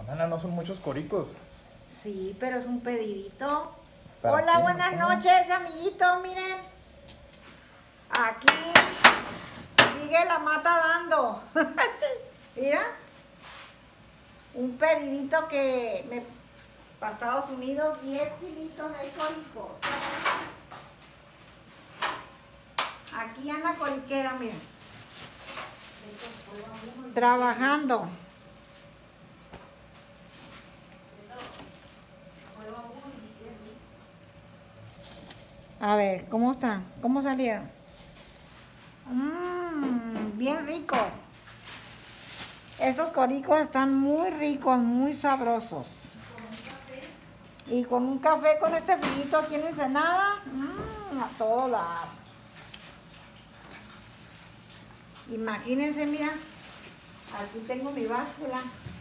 Ana, no son muchos coricos. Sí, pero es un pedidito. ¿Para Hola, qué? buenas ¿Cómo? noches, amiguito, miren. Aquí sigue la mata dando. Mira, un pedidito para Estados Unidos, 10 kilitos de coricos. Aquí en la coriquera, miren. Trabajando. A ver, ¿cómo están? ¿Cómo salieron? Bien ricos. Estos coricos están muy ricos, muy sabrosos. Y con un café, con este frillito aquí en Ensenada, a todo lado. Imagínense, mira, aquí tengo mi báscula.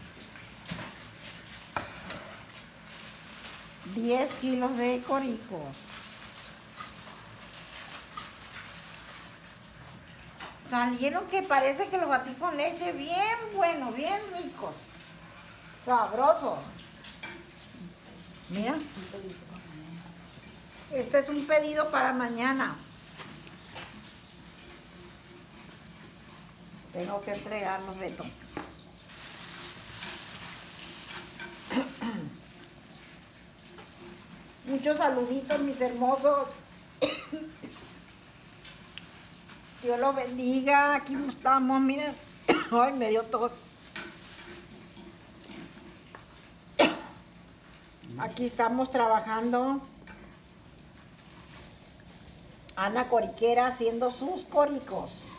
10 kilos de coricos. Salieron que parece que los batí con leche, bien bueno, bien ricos, sabrosos. Mira, este es un pedido para mañana. Tengo que entregarlos, Beto. Muchos saluditos, mis hermosos. Dios los bendiga. Aquí estamos, miren. Ay, me dio tos. Aquí estamos trabajando. Ana Coriquera haciendo sus coricos.